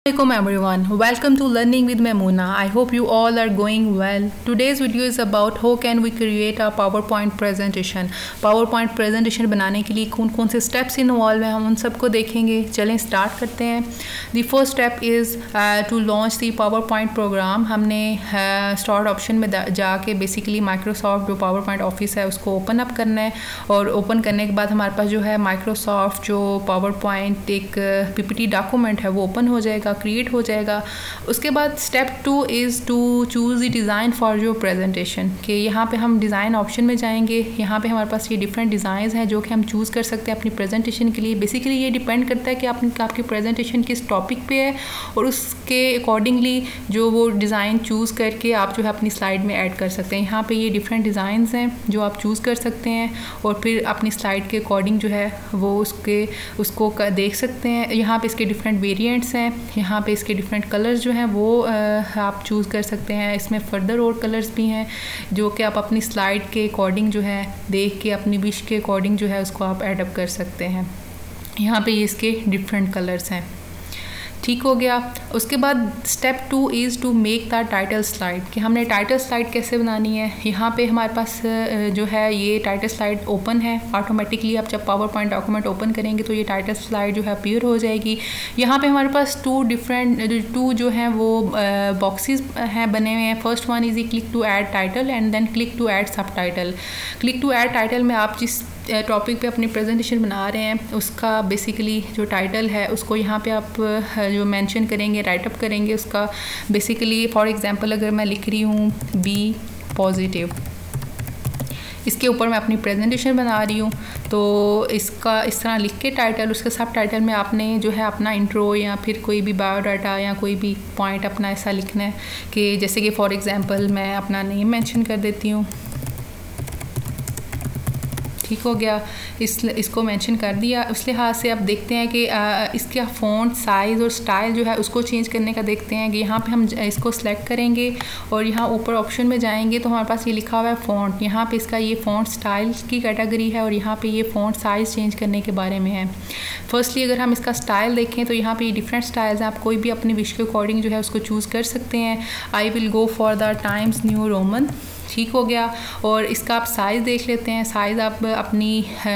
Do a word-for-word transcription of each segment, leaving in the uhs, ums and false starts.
Assalamualaikum everyone, welcome to Learning with Maimuna. I hope you all are going well. Today's video is about how can we create a PowerPoint presentation. PowerPoint presentation बनाने के लिए कौन कौन से steps involve हैं हम उन सबको देखेंगे. चलें स्टार्ट करते हैं. The first step is uh, to launch the PowerPoint program. हमने स्टार्ट uh, ऑप्शन में जाके बेसिकली माइक्रोसॉफ्ट जो PowerPoint ऑफिस है उसको ओपन अप करना है और ओपन करने के बाद हमारे पास जो है माइक्रोसॉफ्ट जो PowerPoint एक पीपीटी डॉक्यूमेंट है वो ओपन हो जाएगा, क्रिएट हो जाएगा. उसके बाद step two is to choose the design for your presentation. कि यहाँ पे हम डिज़ाइन ऑप्शन में जाएंगे. यहाँ पे हमारे पास ये डिफरेंट डिज़ाइंस हैं जो कि हम चूज़ कर सकते हैं अपनी प्रेजेंटेशन के लिए. बेसिकली ये डिपेंड करता है कि आप आपकी प्रेजेंटेशन किस टॉपिक पे है और उसके अकॉर्डिंगली जो वो डिज़ाइन चूज़ करके आप जो है अपनी स्लाइड में ऐड कर सकते हैं. यहाँ पर ये डिफरेंट डिज़ाइंस हैं जो आप चूज़ कर सकते हैं और फिर अपनी स्लाइड के अकॉर्डिंग जो है वो उसके उसको देख सकते हैं. यहाँ पर इसके डिफरेंट वेरियंट्स हैं. यहाँ पे इसके डिफरेंट कलर्स जो हैं वो आ, आप चूज़ कर सकते हैं. इसमें फर्दर और कलर्स भी हैं जो कि आप अपनी स्लाइड के अकॉर्डिंग जो है देख के अपनी विश के अकॉर्डिंग जो है उसको आप एडअप कर सकते हैं. यहाँ पे ये इसके डिफरेंट कलर्स हैं. ठीक हो गया. उसके बाद step two is to make the title slide. कि हमने टाइटल स्लाइड कैसे बनानी है. यहाँ पे हमारे पास जो है ये टाइटल स्लाइड ओपन है ऑटोमेटिकली. आप जब पावर पॉइंट डॉक्यूमेंट ओपन करेंगे तो ये टाइटल स्लाइड जो है अपीयर हो जाएगी. यहाँ पे हमारे पास टू डिफरेंट टू जो हैं वो बॉक्सेस हैं बने हुए हैं. First one is click to add title and then click to add subtitle. Click to add title में आप जिस टॉपिक पे अपनी प्रेजेंटेशन बना रहे हैं उसका बेसिकली जो टाइटल है उसको यहाँ पे आप जो मेंशन करेंगे, राइटअप करेंगे उसका. बेसिकली फॉर एग्जांपल अगर मैं लिख रही हूँ बी पॉजिटिव, इसके ऊपर मैं अपनी प्रेजेंटेशन बना रही हूँ तो इसका इस तरह लिख के टाइटल, उसके सब टाइटल में आपने जो है अपना इंट्रो या फिर कोई भी बायोडाटा या कोई भी पॉइंट अपना ऐसा लिखना है कि जैसे कि फॉर एग्ज़ाम्पल मैं अपना नेम मेंशन कर देती हूँ. ठीक हो गया. इस इसको मेंशन कर दिया. उस लिहाज से आप देखते हैं कि आ, इसका फ़ॉन्ट साइज़ और स्टाइल जो है उसको चेंज करने का देखते हैं कि यहाँ पे हम इसको सेलेक्ट करेंगे और यहाँ ऊपर ऑप्शन में जाएंगे तो हमारे पास ये लिखा हुआ है फ़ॉन्ट. यहाँ पे इसका ये फ़ॉन्ट स्टाइल की कैटेगरी है और यहाँ पे ये फ़ॉन्ट साइज़ चेंज करने के बारे में है. फर्स्टली अगर हम इसका स्टाइल देखें तो यहाँ पर ये डिफरेंट स्टाइल्स हैं. आप कोई भी अपनी विश के अकॉर्डिंग जो है उसको चूज़ कर सकते हैं. I will go for the Times New Roman. ठीक हो गया. और इसका आप साइज़ देख लेते हैं. साइज़ आप अपनी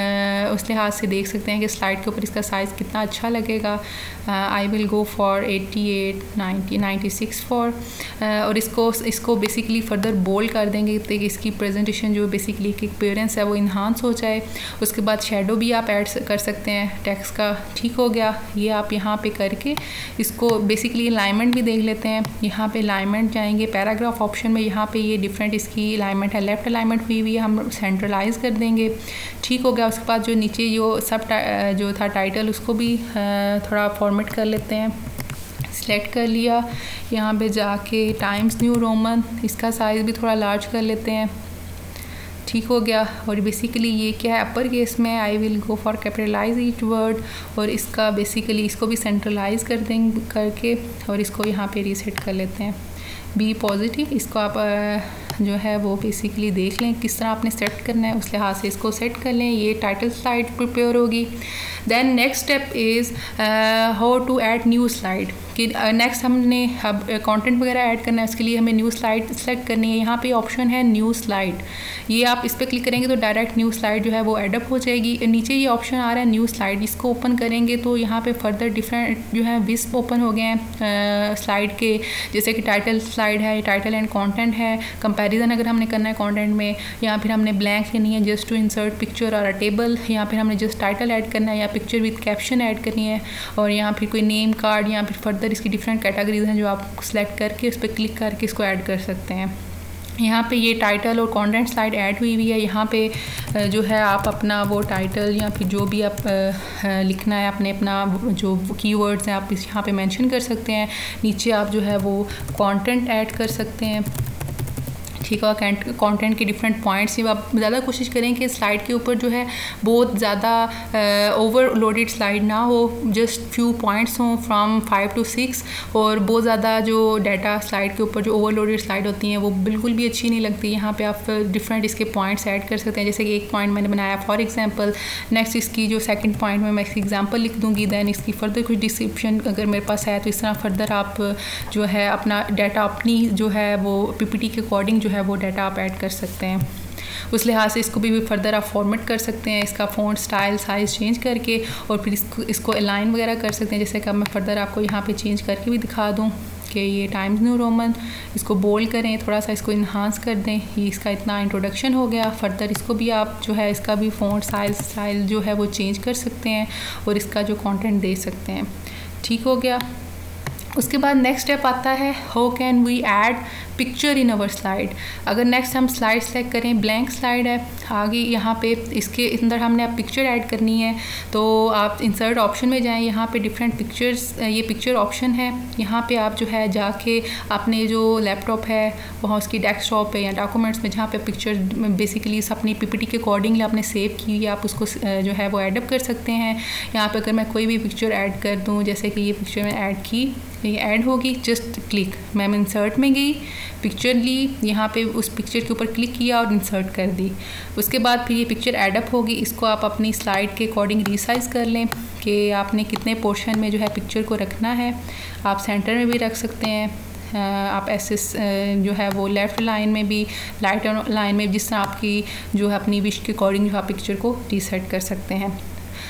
उस लिहाज से देख सकते हैं कि स्लाइड के ऊपर इसका साइज़ कितना अच्छा लगेगा. I will go for eighty eight, ninety, ninety six for. और इसको इसको बेसिकली फर्दर बोल्ड कर देंगे ताकि इसकी प्रेजेंटेशन जो बेसिकली की अपीयरेंस है वो इन्हांस हो जाए. उसके बाद शेडो भी आप ऐड कर सकते हैं टेक्स्ट का. ठीक हो गया. ये आप यहाँ पे करके इसको बेसिकली अलाइनमेंट भी देख लेते हैं. यहाँ पे अलाइनमेंट जाएंगे पैराग्राफ ऑप्शन में. यहाँ पे ये डिफरेंट इसकी अलाइनमेंट है. लेफ़्ट अलाइनमेंट हुई हुई है, हम सेंट्रलाइज कर देंगे. ठीक हो गया. उसके बाद जो नीचे जो सब जो था टाइटल उसको भी थोड़ा फॉर्मेट कर लेते हैं. सेलेक्ट कर लिया. यहाँ पे जाके टाइम्स न्यू रोमन, इसका साइज़ भी थोड़ा लार्ज कर लेते हैं. ठीक हो गया. और बेसिकली ये क्या है अपर केस में I will go for capitalize each word. और इसका बेसिकली इसको भी सेंट्रलाइज कर देंगे करके और इसको यहाँ पे रीसेट कर लेते हैं. बी पॉजिटिव, इसको आप जो है वो बेसिकली देख लें किस तरह आपने सेट करना है. उस लिहाज से इसको सेट कर लें. ये टाइटल स्लाइड प्रिपेयर होगी. Then next step is how to add new slide. कि नेक्स्ट हमने अब कंटेंट वगैरह ऐड करना है. उसके लिए हमें न्यू स्लाइड सेलेक्ट करनी है. यहाँ पे ऑप्शन है न्यू स्लाइड. ये आप इस पर क्लिक करेंगे तो डायरेक्ट न्यू स्लाइड जो है वो एडअप हो जाएगी. नीचे ये ऑप्शन आ रहा है न्यू स्लाइड. इसको ओपन करेंगे तो यहाँ पे फर्दर डिफरेंट जो है विस्प ओपन हो गए हैं स्लाइड के. जैसे कि टाइटल स्लाइड है, टाइटल एंड कंटेंट है. कंपैरिजन अगर हमने करना है कंटेंट में, या फिर हमने ब्लैंक लेनी है जस्ट टू इंसर्ट पिक्चर और अ टेबल, या फिर हमने जस्ट टाइटल ऐड करना है या पिक्चर विद कैप्शन ऐड करनी है, और यहाँ फिर कोई नेम कार्ड या फिर फर्दर इसकी डिफरेंट कैटेगरीज हैं जो आप सेलेक्ट करके उस पर क्लिक करके इसको ऐड कर सकते हैं. यहाँ पे ये टाइटल और कंटेंट स्लाइड ऐड हुई हुई है. यहाँ पे जो है आप अपना वो टाइटल या फिर जो भी आप लिखना है अपने अपना जो कीवर्ड्स हैं आप इस यहाँ पे मेंशन कर सकते हैं. नीचे आप जो है वो कंटेंट ऐड कर सकते हैं. ठीक है। कंटेंट के डिफरेंट पॉइंट्स, आप ज़्यादा कोशिश करें कि स्लाइड के ऊपर जो है बहुत ज़्यादा ओवरलोडेड स्लाइड ना हो, जस्ट फ्यू पॉइंट्स हों फ्रॉम फाइव टू सिक्स। और बहुत ज़्यादा जो डाटा स्लाइड के ऊपर जो ओवरलोडेड स्लाइड होती हैं वो बिल्कुल भी अच्छी नहीं लगती। यहाँ पे आप डिफरेंट इसके पॉइंट्स ऐड कर सकते हैं, जैसे कि एक पॉइंट मैंने बनाया फॉर एग्जांपल। नेक्स्ट इसकी जो सेकंड पॉइंट में मैं इसकी एग्जांपल लिख दूँगी, दैन इसकी फर्दर कुछ डिस्क्रिप्शन अगर मेरे पास है तो इस तरह फर्दर आप जो है अपना डाटा अपनी जो है वो पीपीटी के अकॉर्डिंग जो है वो डाटा आप ऐड कर सकते हैं। उस लिहाज से इसको भी, भी फर्दर आप फॉर्मेट कर सकते हैं, इसका फ़ॉन्ट स्टाइल साइज़ चेंज करके, और फिर इसको इसको अलाइन वगैरह कर सकते हैं। जैसे कि अब मैं फर्दर आपको यहाँ पे चेंज करके भी दिखा दूँ कि ये टाइम्स न्यू रोमन, इसको बोल्ड करें, थोड़ा सा इसको इन्हांस कर दें। ये इसका इतना इंट्रोडक्शन हो गया। फर्दर इसको भी आप जो है इसका भी फ़ॉन्ट साइज़ स्टाइल जो है वो चेंज कर सकते हैं और इसका जो कंटेंट दे सकते हैं। ठीक हो गया। उसके बाद नेक्स्ट स्टेप आता है how can we add picture in our slide. अगर नेक्स्ट हम स्लाइड सेलेक्ट करें, ब्लैंक स्लाइड है, आगे यहाँ पे इसके अंदर हमने अब पिक्चर ऐड करनी है, तो आप इंसर्ट ऑप्शन में जाएं, यहाँ पे डिफरेंट पिक्चर्स, ये पिक्चर ऑप्शन है। यहाँ पे आप जो है जाके अपने जो लैपटॉप है वहाँ उसकी डेस्कटॉप पे या डॉक्यूमेंट्स में जहाँ पे पिक्चर बेसिकली अपनी पीपीटी के अकॉर्डिंगली आपने सेव की है, आप उसको जो है वो एडअप कर सकते हैं। यहाँ पर अगर मैं कोई भी पिक्चर ऐड कर दूँ, जैसे कि ये पिक्चर मैं ऐड की, ये ऐड होगी, जस्ट क्लिक, मैं इंसर्ट में गई, पिक्चर ली, यहाँ पे उस पिक्चर के ऊपर क्लिक किया और इंसर्ट कर दी। उसके बाद फिर ये पिक्चर एडअप होगी। इसको आप अपनी स्लाइड के अकॉर्डिंग रीसाइज कर लें कि आपने कितने पोर्शन में जो है पिक्चर को रखना है। आप सेंटर में भी रख सकते हैं, आप ऐसे जो है वो लेफ़्ट लाइन में भी, राइट लाइन में, जिस तरह आपकी जो है अपनी विश के अकॉर्डिंग जो आप पिक्चर को रीसेट कर सकते हैं।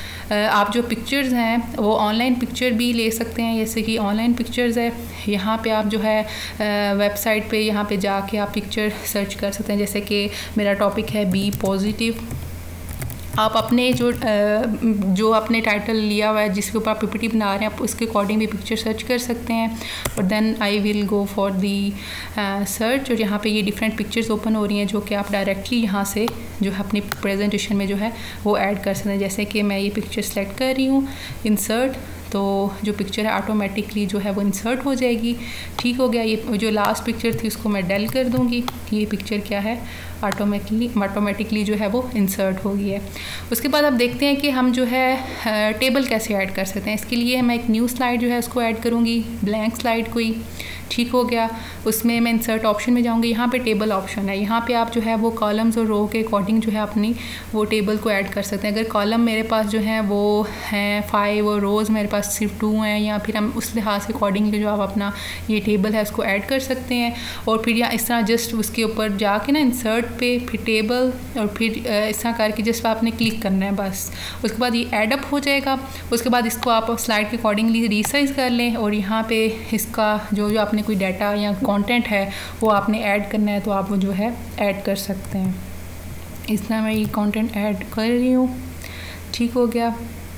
आप जो पिक्चर्स हैं वो ऑनलाइन पिक्चर भी ले सकते हैं, जैसे कि ऑनलाइन पिक्चर्स है, यहाँ पे आप जो है वेबसाइट पे यहाँ पे जाके आप पिक्चर सर्च कर सकते हैं। जैसे कि मेरा टॉपिक है बी पॉजिटिव, आप अपने जो जो आपने टाइटल लिया हुआ है जिसके ऊपर आप पीपीटी बना रहे हैं, आप उसके अकॉर्डिंग भी पिक्चर सर्च कर सकते हैं। और then I will go for the search, और यहाँ पे ये डिफरेंट पिक्चर्स ओपन हो रही हैं जो कि आप डायरेक्टली यहाँ से जो है अपनी प्रेजेंटेशन में जो है वो ऐड कर सकते हैं। जैसे कि मैं ये पिक्चर सेलेक्ट कर रही हूँ, इंसर्ट, तो जो पिक्चर है ऑटोमेटिकली जो है वो इंसर्ट हो जाएगी। ठीक हो गया। ये जो लास्ट पिक्चर थी उसको मैं डेल कर दूँगी, ये पिक्चर क्या है ऑटोमेटिकली ऑटोमेटिकली जो है वो इंसर्ट हो गई है। उसके बाद आप देखते हैं कि हम जो है टेबल कैसे ऐड कर सकते हैं। इसके लिए मैं एक न्यू स्लाइड जो है उसको ऐड करूँगी, ब्लैंक स्लाइड कोई। ठीक हो गया। उसमें मैं इंसर्ट ऑप्शन में जाऊँगी, यहाँ पे टेबल ऑप्शन है, यहाँ पे आप जो है वो कॉलम्स और रो के अकॉर्डिंग जो है अपनी वो टेबल को ऐड कर सकते हैं। अगर कॉलम मेरे पास जो है वो हैं फाइव और रोज़ मेरे पास सिर्फ टू हैं, या फिर हम उस लिहाज से अकॉर्डिंगली जो आप अपना ये टेबल है उसको ऐड कर सकते हैं। और फिर या इस तरह जस्ट उसके ऊपर जाके ना इंसर्ट पे, फिर टेबल, और फिर इस तरह करके जस्ट आपने क्लिक करना है बस। उसके बाद ये ऐड अप हो जाएगा। उसके बाद इसको आप स्लाइड के अकॉर्डिंगली रीसाइज कर लें, और यहाँ पे इसका जो जो आपने कोई डाटा या कंटेंट है वो आपने ऐड करना है तो आप वो जो है ऐड कर सकते हैं। इस तरह मैं ये कंटेंट ऐड कर रही हूँ। ठीक हो गया।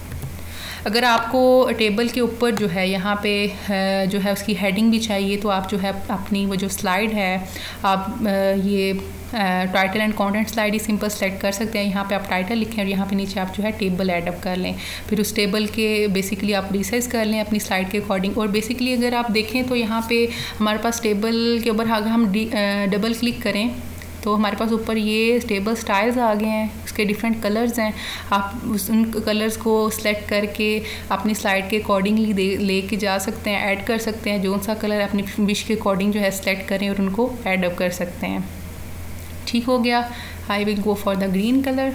अगर आपको टेबल के ऊपर जो है यहाँ पे जो है उसकी हेडिंग भी चाहिए, तो आप जो है अपनी वो जो स्लाइड है आप ये टाइटल एंड कंटेंट स्लाइड ही सिंपल सेलेक्ट कर सकते हैं। यहाँ पे आप टाइटल लिखें और यहाँ पे नीचे आप जो है टेबल ऐड अप कर लें। फिर उस टेबल के बेसिकली आप रिसाइज कर लें अपनी स्लाइड के अकॉर्डिंग। और बेसिकली अगर आप देखें तो यहाँ पे हमारे पास टेबल के ऊपर अगर हम डबल क्लिक करें तो हमारे पास ऊपर ये टेबल स्टाइल्स आ गए हैं, उसके डिफरेंट कलर्स हैं। आप उस उन कलर्स को सिलेक्ट करके अपनी स्लाइड के अकॉर्डिंगली ले के जा सकते हैं, ऐड कर सकते हैं। जो सा कलर अपनी विश के अकॉर्डिंग जो है सिलेक्ट करें और उनको ऐड अप कर सकते हैं। ठीक हो गया। I will go for the green colour,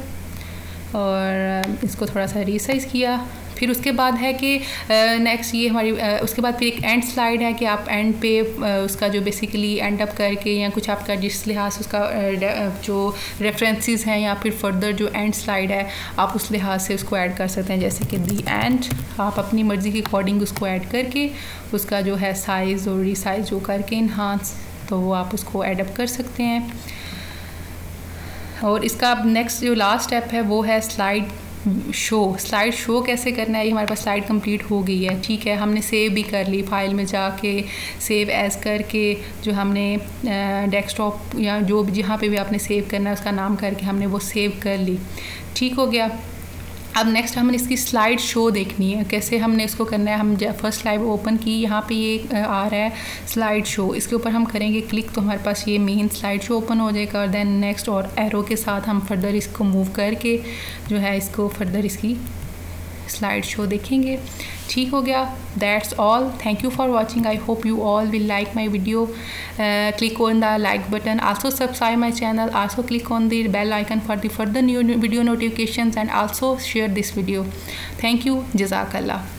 और इसको थोड़ा सा रिसाइज किया। फिर उसके बाद है कि नेक्स्ट ये हमारी uh, उसके बाद फिर एक एंड स्लाइड है कि आप एंड पे uh, उसका जो बेसिकली एंड अप करके या कुछ आपका जिस लिहाज से उसका uh, जो रेफरेंसेस हैं या फिर फर्दर जो एंड स्लाइड है आप उस लिहाज से उसको ऐड कर सकते हैं। जैसे कि दी एंड आप अपनी मर्ज़ी के अकॉर्डिंग उसको ऐड करके उसका जो है साइज़ और रीसाइज जो करके इन्हांस, तो वो आप उसको ऐड अप कर सकते हैं। और इसका नेक्स्ट जो लास्ट स्टेप है वो है स्लाइड शो। स्लाइड शो कैसे करना है, ये हमारे पास स्लाइड कंप्लीट हो गई है। ठीक है, हमने सेव भी कर ली, फाइल में जाके सेव एज करके जो हमने डेस्कटॉप या जो भी जहाँ पे भी आपने सेव करना है उसका नाम करके हमने वो सेव कर ली। ठीक हो गया। अब नेक्स्ट हमने इसकी स्लाइड शो देखनी है, कैसे हमने इसको करना है। हम फर्स्ट स्लाइड ओपन की, यहाँ पे ये आ रहा है स्लाइड शो, इसके ऊपर हम करेंगे क्लिक तो हमारे पास ये मेन स्लाइड शो ओपन हो जाएगा। और देन नेक्स्ट और एरो के साथ हम फर्दर इसको मूव करके जो है इसको फर्दर इसकी स्लाइड शो देखेंगे। ठीक हो गया, that's all. Thank you for watching. I hope you all will like my video. Click on the like button, also subscribe my channel, also click on the bell icon for the further new video notifications, and also share this video. Thank you. Jazakallah.